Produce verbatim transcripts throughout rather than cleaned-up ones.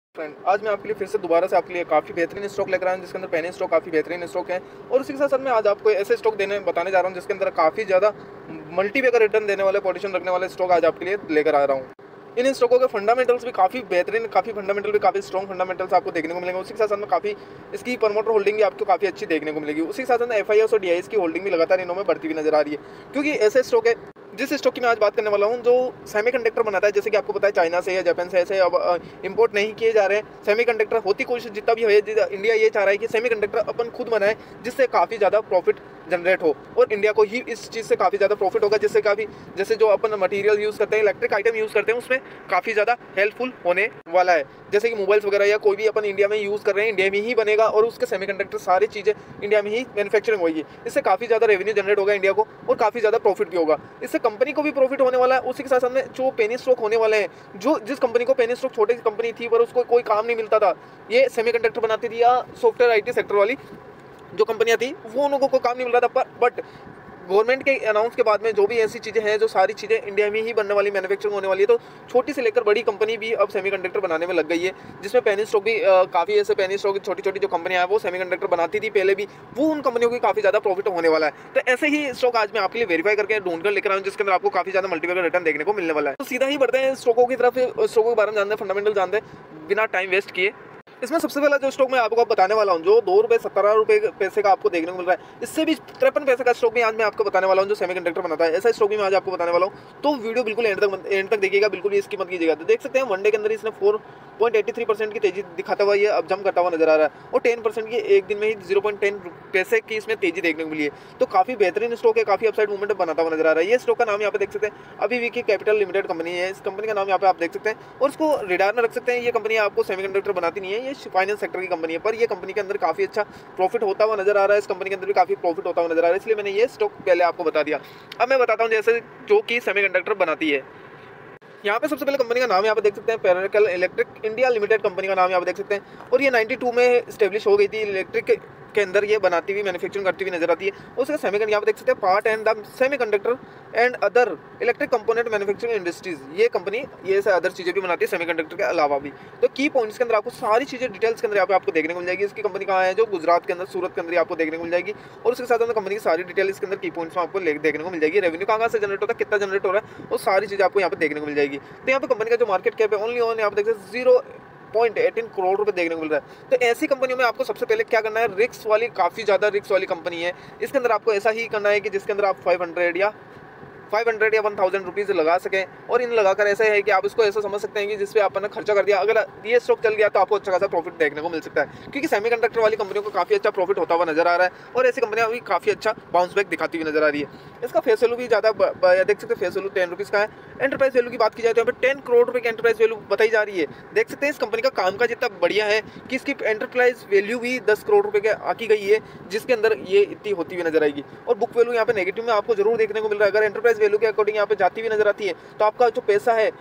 Friend, आज मैं आपके लिए फिर से दोबारा से आपके लिए काफ़ी बेहतरीन स्टॉक लेकर आया हूं, जिसके अंदर पहले स्टॉक काफ़ी बेहतरीन स्टॉक है। और उसी के साथ साथ मैं आज आपको ऐसे स्टॉक देने बताने जा रहा हूं जिसके अंदर काफ़ी ज़्यादा मल्टीपे का रिटर्न देने वाले, पोजीशन रखने वाले स्टॉक आज आपके लिए लेकर आ रहा हूँ। इन स्टॉकों के फंडामेंटल्स भी काफ़ी बेहतरीन, काफ़ी फंडामेंटल भी काफ़ी स्ट्रॉन्ग फंडामेंटल्स आपको देखने को मिलेंगे। उसी के साथ साथ में काफ़ी इसकी प्रमोटर होल्डिंग भी आपको काफ़ी अच्छी देखने को मिलेगी। उसी के साथ साथ एफ आई एस और डी आई एस की होल्डिंग भी लगातार इनों में बढ़ती हुई नजर आ रही है, क्योंकि ऐसे स्टॉक है जिस स्टॉक की मैं आज बात करने वाला हूं जो सेमीकंडक्टर बनाता है। जैसे कि आपको पता है चाइना से या जापान से ऐसे अब इंपोर्ट नहीं किए जा रहे हैं सेमीकंडक्टर। होती कोशिश जितना भी है, इंडिया ये चाह रहा है कि सेमीकंडक्टर अपन खुद बनाए, जिससे काफ़ी ज़्यादा प्रॉफिट जनरेट हो और इंडिया को ही इस चीज़ से काफ़ी ज़्यादा प्रॉफिट होगा, जिससे काफ़ी जैसे जो अपन मटेरियल यूज़ करते हैं, इलेक्ट्रिक आइटम यूज़ करते हैं, उसमें काफ़ी ज़्यादा हेल्पफुल होने वाला है। जैसे कि मोबाइल्स वगैरह या कोई भी अपन इंडिया में यूज़ कर रहे हैं, इंडिया में ही बनेगा और उसके सेमीकंडक्टर सारी चीज़ें इंडिया में ही मैन्युफैक्चरिंग होगी। इससे काफ़ी ज़्यादा रेवेन्यू जनरेट होगा इंडिया को और काफ़ी ज़्यादा प्रॉफिट भी होगा। इससे कंपनी को भी प्रॉफिट होने वाला है। उसी के साथ साथ में जो पेनी स्टॉक होने वाले हैं, जो जिस कंपनी को पेनी स्टॉक छोटी कंपनी थी पर उसको कोई काम नहीं मिलता था, ये सेमीकंडक्टर बनाती थी या सॉफ्टवेयर आई टी सेक्टर वाली जो कंपनियां थी, वो उन लोगों को काम नहीं मिल रहा था। पर बट गवर्नमेंट के अनाउंस के बाद में जो भी ऐसी चीज़ें हैं, जो सारी चीज़ें इंडिया में ही बनने वाली, मैन्युफैक्चरिंग होने वाली है, तो छोटी से लेकर बड़ी कंपनी भी अब सेमीकंडक्टर बनाने में लग गई है। जिसमें पेनी स्टॉक भी काफ़ी ऐसे पेनी स्टॉक की छोटी छोटी जो कंपनियां हैं वो सेमीकंडक्टर बनाती थी पहले भी, वो उन कंपनियों की काफ़ी ज़्यादा प्रॉफिट होने वाला है। तो ऐसे ही स्टॉक आज मैं आपके लिए वेरीफाई करके ढूंढ कर लेकर आऊँ, जिसके अंदर आपको काफ़ी ज़्यादा मल्टीपल रिटर्न देखने को मिलने वाला है। तो सीधा ही बढ़ते हैं स्टॉकों की तरफ, स्टॉकों के बारे में जानते हैं, फंडामेंटल जानते हैं बिना टाइम वेस्ट किए। इसमें सबसे पहला जो स्टॉक मैं आपको बताने वाला हूं, जो दो रुपये सत्रह रुपये पैसे का आपको देखने को मिल रहा है, इससे भी तिरपन पैसे का स्टॉक भी आज मैं आपको बताने वाला हूं जो सेमीकंडक्टर बनाता है। ऐसा स्टॉक भी मैं आज आपको बताने वाला हूं, तो वीडियो बिल्कुल एंड तक एंड तक देखिएगा, बिल्कुल भी स्किप मत कीजिएगा। तो देख सकते हैं वन डे के अंदर इसने four point eighty three percent की तेजी दिखाता हुआ ये अब जम करता हुआ नजर आ रहा है और टेन परसेंट की एक दिन में ही जीरो पॉइंट टेन पैसे की इसमें तेजी देखने को मिली है। तो काफी बेहतरीन स्टॉक है, काफी अपसाइड मूवमेंट बनाता हुआ नजर आ रहा है। ये स्टॉक का नाम यहाँ पे देख सकते हैं, अभी विकी कैपिटल लिमिटेड कंपनी है। इस कंपनी का नाम यहाँ पे आप देख सकते हैं और इसको रिडार में रख सकते हैं। ये कंपनी आपको सेमीकंडक्टर बनाती नहीं है, ये फाइनेंस सेक्टर की कंपनी है, पर ये कंपनी के अंदर काफी अच्छा प्रॉफिट होता हुआ नजर आ रहा है। इस कंपनी के अंदर भी काफी प्रॉफिट होता हुआ नजर आ रहा है, इसलिए मैंने ये स्टॉक पहले आपको बता दिया। अब मैं बताता हूँ जैसे जो कि सेमीकंडक्टर बनाती है। यहाँ पे सबसे पहले कंपनी का नाम यहाँ पे देख सकते हैं, पैराकल इलेक्ट्रिक इंडिया लिमिटेड कंपनी का नाम यहाँ पे देख सकते हैं और ये नाइन्टी टू में स्टेब्लिश हो गई थी। इलेक्ट्रिक के अंदर ये बनाती हुई, मैन्युफैक्चरिंग करती हुई नजर आती है। उसके सेमीकंडक्टर यहाँ पे देख सकते हैं, part and the semiconductor and other electric component manufacturing industries. ये कंपनी ये से अदर चीजें भी बनाती है सेमीकंडक्टर के अलावा भी। तो की पॉइंट्स के अंदर आपको सारी चीजें डिटेल्स के अंदर यहाँ पे आपको देखने को मिल जाएगी। इसकी कंपनी कहाँ है, जो गुजरात के अंदर, सूरत के अंदर आपको देखने को मिल जाएगी और उसके साथ कंपनी की सारी डिटेल इसके अंदर की पॉइंट्स में आपको देखने को मिल जाएगी। रेवेन्यू कहाँ से जनरेट होता है, कितना जनरेट हो रहा है, वो सारी चीजें आपको यहाँ पे देखने को मिल जाएगी। तो यहाँ पे कंपनी का जो मार्केट कैप है ओनली ऑन यहाँ पे देख सकते हैं जीरो पॉइंट एटीन करोड़ रुपए देखने को मिल रहा है। तो ऐसी कंपनियों में आपको सबसे पहले क्या करना है, रिस्क वाली, काफी ज्यादा रिस्क वाली कंपनी है, इसके अंदर आपको ऐसा ही करना है कि जिसके अंदर आप फाइव हंड्रेड या फाइव हंड्रेड या वन थाउजेंड रुपीज़ लगा सकें। और इन लगाकर ऐसा है कि आप इसको ऐसा समझ सकते हैं कि जिस पे आपने खर्चा कर दिया, अगर ये स्टॉक चल गया तो आपको अच्छा खासा प्रॉफिट देखने को मिल सकता है, क्योंकि सेमीकंडक्टर वाली कंपनियों को काफ़ी अच्छा प्रॉफिट होता हुआ नजर आ रहा है और ऐसी कंपनियां भी काफ़ी अच्छा बाउंस बैक दिखाती हुई नजर आ रही है। इसका फेस वैल्यू भी ज़्यादा देख सकते हैं, फेस वैल्यू टेन रुपीज़ का है। एंटरप्राइज वैल्यू की बात की जाए तो यहाँ पे टेन करोड़ रुपये की एंटरप्राइज वैल्यू बताई जा रही है। देख सकते हैं इस कंपनी का काम काज इतना बढ़िया है कि इसकी एंटरप्राइज वैल्यू भी दस करोड़ रुपये के आकी गई है, जिसके अंदर ये इतनी होती हुई नजर आएगी। और बुक वैल्यू यहाँ पे नेगेटिव में आपको जरूर देखने को मिल रहा है। अगर एंटरप्राइज वैल्यू के अकॉर्डिंग यहाँ पे जाती हुई नजर आती है तो आपका जो पैसा है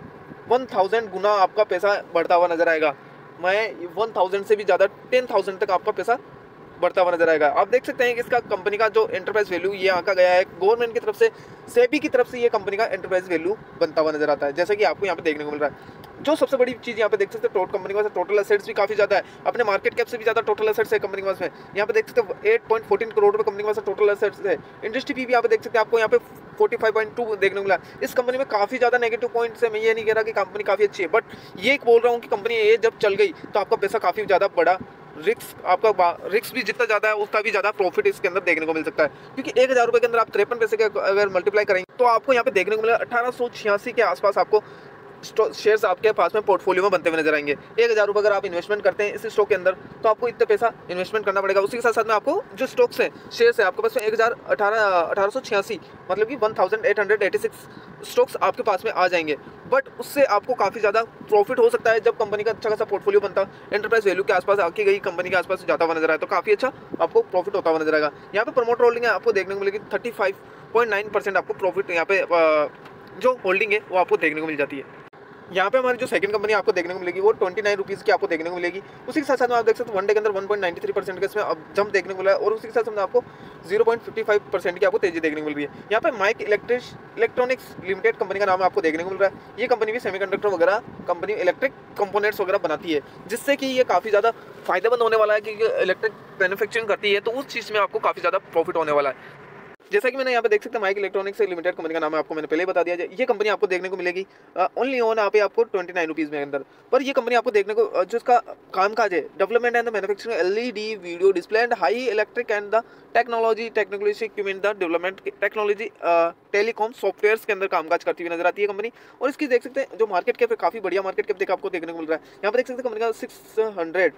वन थाउजेंड गुना आपका पैसा बढ़ता हुआ नजर आएगा। मैं वन थाउजेंड से भी ज़्यादा टेन थाउजेंड तक आपका पैसा बढ़ता हुआ नजर आएगा। आप देख सकते हैं कि इसका कंपनी का जो एंटरप्राइज वैल्यू ये आंका गया है गवर्नमेंट की तरफ से, सेबी की तरफ से ये कंपनी का एंटरप्राइज वैल्यू बनता हुआ नजर आता है, जैसा कि आपको यहाँ पे देखने को मिल रहा है। जो सबसे बड़ी चीज़ यहाँ पे देख सकते हैं, टोटल कंपनी के पास टोटल एसेट्स भी काफी ज्यादा है, अपने मार्केट कैप से भी ज्यादा टोटल एसेट्स है कंपनी के पास में। यहाँ पे देख सकते हैं एट पॉइंट फोर्टीन करोड़ रुपए कंपनी के पास टोटल एसेट्स है। इंडस्ट्री पी भी यहाँ पे देख सकते हैं, आपको यहाँ पे फोर्टी फाइव पॉइंट टू देखने को मिला। इस कंपनी में काफी ज्यादा नेगेटिव पॉइंट्स है, मैं ये नहीं कह रहा कि कंपनी काफी अच्छी है, बट ये बोल रहा हूँ कि कंपनी ये जब चल गई तो आपका पैसा काफी ज्यादा बड़ा, रिस्क आपका रिस्क भी जितना ज्यादा है उतना भी ज्यादा प्रॉफिट इसके अंदर देखने को मिल सकता है, क्योंकि एक हजार रुपए के अंदर आप तिरपन पैसे के अगर मल्टीप्लाई करेंगे तो आपको यहाँ पे देखने को मिला अठारह सौ छियासी के आसपास आपको शेयर्स आपके पास में पोर्टफोलियो में बनते हुए नजर आएंगे। एक हज़ार रुपये अगर आप इन्वेस्टमेंट करते हैं इस स्टॉक के अंदर तो आपको इतना पैसा इन्वेस्टमेंट करना पड़ेगा। उसी के साथ साथ में आपको जो स्टॉक्स हैं, शेयर्स है, आपके पास में एक हज़ार अठारह अठारह सौ छियासी मतलब कि one thousand eight hundred eighty six stocks आपके पास में आ जाएंगे। बट उससे आपको काफ़ी ज़्यादा प्रॉफिट हो सकता है जब कंपनी का अच्छा खासा पोर्टफोलियो बनता, एंटरप्राइज वैल्यू के आसपास आकी गई कंपनी के आसपास जाता हुआ नजर आया तो काफ़ी अच्छा आपको प्रॉफिट होता हुआ नजर आएगा। यहाँ पे प्रमोटर होल्डिंग है आपको देखने को मिलेगी thirty five point nine percent आपको प्रॉफिट यहाँ पे जो होल्डिंग है वो आपको देखने को मिल जाती है। यहाँ पे हमारी जो सेकंड कंपनी आपको देखने को मिलेगी वो ट्वेंटी नाइन रुपीज़ की आपको देखने को मिलेगी। उसी के साथ साथ में आप देख सकते हो वन डे के अंदर one point ninety three percent का इसमें अब जंप देखने को मिला है और उसी के साथ साथ आपको zero point fifty five percent की आपको तेजी देखने को मिल रही है। यहाँ पे Mic electric electronics limited company का नाम आपको देखने को मिल रहा है। ये कंपनी भी सेमीकंडक्टर वगैरह कंपनी इलेक्ट्रिक कंपोनेंट्स वगैरह बनाती है, जिससे कि ये काफ़ी ज़्यादा फायदेमंद होने वाला है कि इलेक्ट्रिक मैन्युफैक्चरिंग करती है, तो उस चीज़ में आपको काफ़ी ज़्यादा प्रॉफिट होने वाला है। जैसा कि मैंने यहाँ पे देख सकते हैं माइक इलेक्ट्रॉनिक्स लिमिटेड कंपनी का नाम है, आपको मैंने पहले ही बता दिया जाए। ये कंपनी आपको देखने को मिलेगी ओनली ऑन यहाँ पे आपको ट्वेंटी नाइन रुपीज़ में अंदर। पर ये कंपनी आपको देखने को uh, जो इसका कामकाज है development and the manufacturing LED video display and high electric and the technology technology equipment the development technology telecom softwares के अंदर कामकाज करती हुई नजर आती है कंपनी। और इसकी देख सकते हैं जो मार्केट कैप है, काफ़ी बढ़िया मार्केट कैप देखा आपको देखने को मिल रहा है। यहाँ पर देख सकते हैं कंपनी का six hundred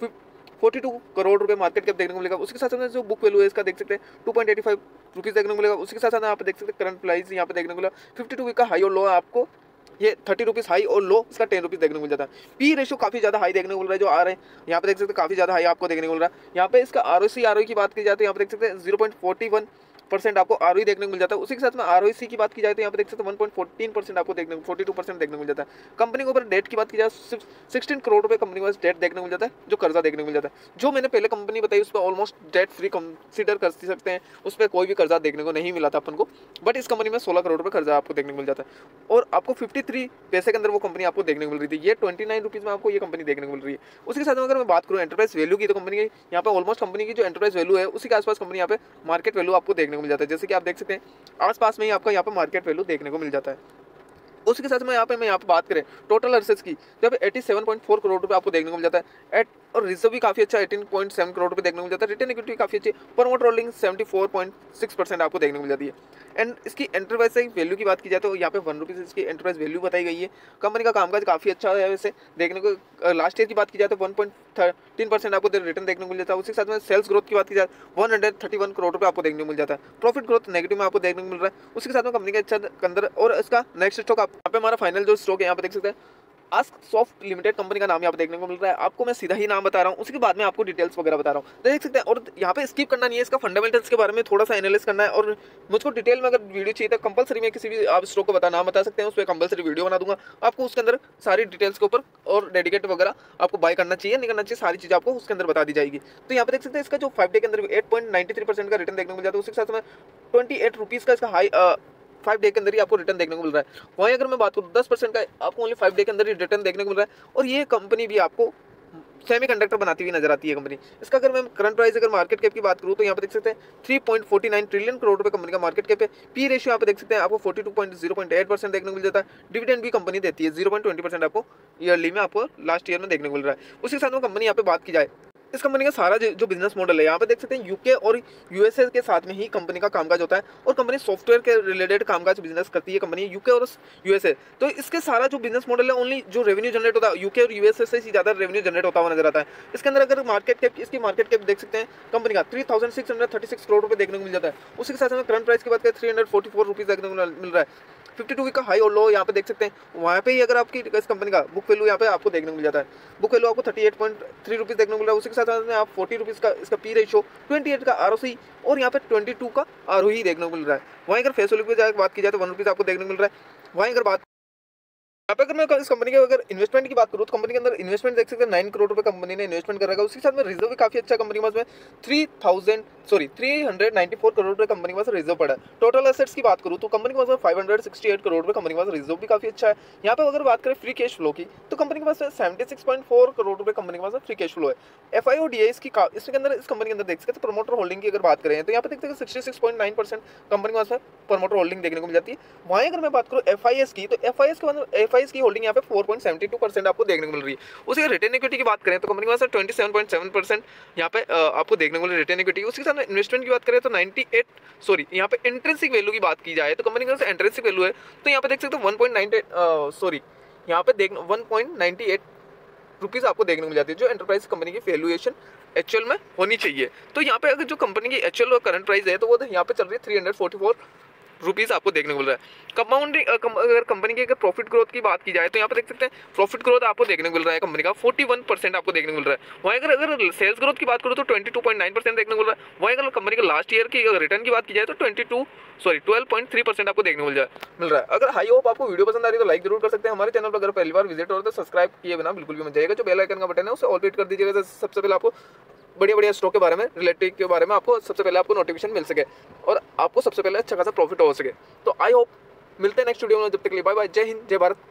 forty two crore रुपए मार्केट कैप देखने को मिलेगा। उसके साथ साथ जो बुक वैल्यू है इसका देख सकते हैं two point eighty five rupees देखने को मिलेगा। उसके साथ साथ आप देख सकते हैं करंट प्राइस यहाँ पे देखने को मिला फिफ्टी टू वीक का हाई और लो है, आपको ये थर्टी रुपीज़ हाई और लो इसका टेन रुपीज़ देखने को मिल जाता है। पी रेशियो काफ़ी ज़्यादा हाई देखने को मिल रहा है जो आ रहे हैं यहाँ पे देख सकते हैं, काफ़ी ज़्यादा हाई आपको देखने को मिल रहा है। यहाँ पे इसका are O C R O की बात की जाती है, यहाँ पे देख सकते हैं zero point forty one percent आपको आर ओ देखने को मिल जाता है। उसी के साथ में आर ओ सी की बात की जाए तो यहाँ पे देख सकते हैं वन पॉइंट फोर्टीन परसेंट आपको देखने को फोर्टी टू परसेंट देखने को मिल जाता है। कंपनी के ऊपर डेट की बात की जाए सिक्सटीन करोड़ रुपए कंपनी के पास डेट देखने को मिल जाता है, जो कर्जा देखने को मिल जाता है। जो मैंने पहले कंपनी बताई उस पर ऑलमोस्ट डेट फ्री कंसीडर कर सकते हैं, उस पर कोई भी कर्जा देखने को नहीं मिला था अपन को, बट इस कंपनी में सोलह करोड़ रुपए कर्जा आपको देखने को मिल जाता है और आपको फिफ्टी थ्री पैसे के अंदर वो कंपनी आपको देखने को मिल रही थी। ये ट्वेंटी नाइन रुपीज़ में आपको ये कंपनी देखने को मिल रही है। उसके साथ में अगर मैं बात करूँ एंटरप्राइज वैल्यू की, तो कंपनी की यहाँ पे ऑलमोस्ट कंपनी की जो एंटरप्राइज वैल्यू है उसी के आसपास कंपनी यहाँ पे मार्केट वैल्यू आपको देखने को मिल जाता है। जैसे कि आप देख सकते हैं आसपास में ही आपका यहाँ पे मार्केट वैल्यू देखने को मिल जाता है। उसके साथ में यहाँ पे मैं यहाँ पे बात करें टोटल अर्सेस की, जब eighty seven point four crore रुपए आपको देखने को मिल जाता है एट और रिजर्व भी काफी अच्छा एटीन पॉइंट सेवन करोड़ रुपए देखने को मिल जाता है। रिटर्न इक्विटी काफी अच्छी, promoter holding seventy four point six percent आपको देखने को मिल जाती है। एंड इसकी एंटरप्राइज वैल्यू की बात की जाए तो यहाँ पे वन रुपीज़ इसकी एंटरप्राइज वैल्यू बताई गई है। कंपनी का कामकाज काफी अच्छा है वैसे देखने को। लास्ट ईयर की बात की जाए तो वन पॉइंट थर्टीन परसेंट आपको रिटर्न देखने को मिल जाता है। उसी के साथ में सेल्स ग्रोथ की बात की जाए one hundred thirty one crore रुपए आपको देखने को मिल जाता है। प्रॉफिट ग्रोथ नेगेटिव में आपको देखने को मिल रहा है। उसके साथ में कंपनी के अच्छा अंदर और इसका नेक्स्ट स्टॉक आप यहाँ पे हमारा फाइनल जो स्टॉक है यहाँ पे देख सकते हैं आस्क सॉफ्ट लिमिटेड कंपनी का नाम यहाँ पे देखने को मिल रहा है। आपको मैं सीधा ही नाम बता रहा हूँ, उसके बाद में आपको डिटेल्स वगैरह बता रहा हूँ, देख सकते हैं। और यहाँ पे स्किप करना नहीं है, इसका फंडामेंटल्स के बारे में थोड़ा सा एनालिसिस करना है और मुझको डिटेल में अगर वीडियो चाहिए तो कंपलसरी मैं किसी भी आप स्टॉक को बता नाम बता सकते हैं, उस पर कंपलसरी वीडियो बना दूंगा आपको, उसके अंदर सारी डिटेल्स के ऊपर और डेडिकेट वगैरह आपको बाय करना चाहिए नहीं करना चाहिए सारी चीज़ आपको उसके अंदर बता दी जाएगी। तो यहाँ पे देख सकते हैं इसका जो फाइव डे के अंदर eight point ninety three percent का रिटर्न देखने को मिल जाता है। उसके साथ में ट्वेंटी एट रुपीज़ का इसका हाई फाइव डे के अंदर ही आपको रिटर्न देखने को मिल रहा है। वहीं अगर मैं बात करूँ दस परसेंट का आपको ओनली फाइव डे के अंदर ही रिटर्न देखने को मिल रहा है। और ये कंपनी भी आपको सेमीकंडक्टर बनाती हुई नजर आती है कंपनी। इसका अगर मैं करंट प्राइस अगर मार्केट कैप की बात करूँ तो यहाँ पे देख सकते हैं three point forty nine trillion crore रुपए कंपनी का मार्केट कैप है। पी रेशियो यहाँ पे देख सकते हैं आपको forty two point zero point eight percent देखने को मिल जाता है। डिविडेंड भी कंपनी देती है जीरो पॉइंट ट्वेंटी परसेंट आपको ईयरली में आपको लास्ट ईयर में देखने को मिल रहा है। उसी के साथ में कंपनी यहाँ पे बात की जाए इस कंपनी का सारा जो बिजनेस मॉडल है यहाँ पे देख सकते हैं यूके और यूएसए के साथ में ही कंपनी का कामकाज होता है और कंपनी सॉफ्टवेयर के रिलेटेड कामकाज बिजनेस करती है कंपनी यूके और यूएसए। तो इसके सारा जो बिजनेस मॉडल है ओनली जो रेवेन्यू जनरेट होता है यूके और यूएसए से ही ज़्यादा रेवेन्यू जनरेट होता हुआ नजर आता है। इसके अंदर अगर मार्केट कैप इसकी मार्केट कैप देख सकते हैं कंपनी का three thousand six hundred thirty six crore रुपये देखने को मिल जाता है। उसी के साथ में करंट प्राइस की बात करें three hundred forty four rupees देखने को मिल रहा है। फिफ्टी टू वीक का हाई और लो यहाँ पे देख सकते हैं। वहाँ पे ही अगर आपकी इस कंपनी का बुक वैल्यू यहाँ पे आपको देखने को मिल जाता है। बुक वैल्यू आपको thirty eight point three rupees देखने को मिल रहा है। उसी के साथ में आप फोर्टी रुपीज़ का इसका पी रेशियो, ट्वेंटी एट का आर ओ सी और यहाँ पे ट्वेंटी टू का आर ओ ही देखने को मिल रहा है। वहीं अगर फेस वैल्यू की बात की जाए तो वन रुपीज़ आपको देखने को मिल रहा है। वहीं अगर बात यहाँ पे अगर मैं इस कंपनी के अगर इन्वेस्टमेंट की बात करूँ तो कंपनी के अंदर इन्वेस्टमेंट देख सकते हैं नाइन करोड़ रुपए कंपनी ने इन्वेस्टमेंट कर रखा है। उसके साथ में रिजर्व भी काफी अच्छा कंपनी के पास में three thousand sorry three hundred ninety four crore रुपए कंपनी के पास रिजर्व पड़ा है। टोटल एसेट्स की बात करूँ तो कंपनी के पास में five hundred sixty eight crore रुपए कंपनी के पास रिजर्व भी काफी अच्छा है। यहाँ पे अगर बात करें फ्री कैश फ्लो की तो कंपनी के पास seventy six point four crore रुपए कंपनी के पास फ्री कैश फ्लो है। F I O D I इसकी इसके अंदर इस कंपनी के अंदर देख सकते हैं प्रमोटर होल्डिंग की अगर बात करें तो यहाँ पे देखते हैं sixty six point nine percent company के पास में प्रमोटर होल्डिंग देखने को मिल जाती है। वहीं अगर मैं बात करूँ एफ आई एस की तो एफ आई एस के बाद एफ आई एस की होल्डिंग यहाँ पे four point seventy two percent आपको देखने को मिल रही है। उसी रिटर्न इक्विटी की बात करें तो कंपनी के पास twenty seven point seven percent यहाँ पे आपको देखने को मिल रही है रिटर्न इक्विटी। उसके साथ इन्वेस्टमेंट की बात करें तो नाइन्टी एट सॉरी यहाँ पे इंट्रिंसिक वैल्यू की बात की जाए तो कंपनी के पास इंट्रिंसिक वैल्यू है तो यहाँ पे देख सकते हो one point nine eight sorry यहाँ पे देख one point ninety eight rupees आपको देखने को मिल जाती है जो एंटरप्राइज कंपनी की वैल्यूएशन एक्चुअल में होनी चाहिए। तो यहाँ पे अगर जो कंपनी की एक्चुअल और करंट प्राइस है तो वो यहाँ पे चल रही है three hundred forty four rupees आपको देखने को मिल रहा है। कंपाउंडिंग अगर कंपनी की अगर प्रॉफिट ग्रोथ की बात की जाए तो यहाँ पर देख सकते हैं प्रॉफिट ग्रोथ आपको देखने को मिल रहा है कंपनी का इकतालीस परसेंट आपको देखने को मिल रहा है। वहीं अगर अगर सेल्स ग्रोथ की बात करो तो बाईस पॉइंट नौ परसेंट देखने को मिल रहा है। वहीं अगर कंपनी का लास्ट ईयर की रिटर्न की बात की जाए तो बाईस सॉरी बारह पॉइंट तीन परसेंट आपको देखने को मिल जाए मिल रहा है। अगर हाई होप आपको वीडियो पसंद आ रही है तो लाइक जरूर कर सकते हैं। हमारे चैनल पर अगर पहली बार विजिट हो रहा है तो सब्सक्राइब किए बिना बिल्कुल भी मत जाइएगा। जो बेल आइकन का बटन है उसे ऑल पे कर दीजिएगा, सबसे पहले आपको बढ़िया बढ़िया स्टॉक के बारे में रिलेटेड के बारे में आपको सबसे पहले आपको नोटिफिकेशन मिल सके और आपको सबसे पहले अच्छा खासा प्रॉफिट हो सके। तो आई होप मिलते हैं नेक्स्ट वीडियो में, जब तक के लिए बाय बाय, जय हिंद, जय भारत।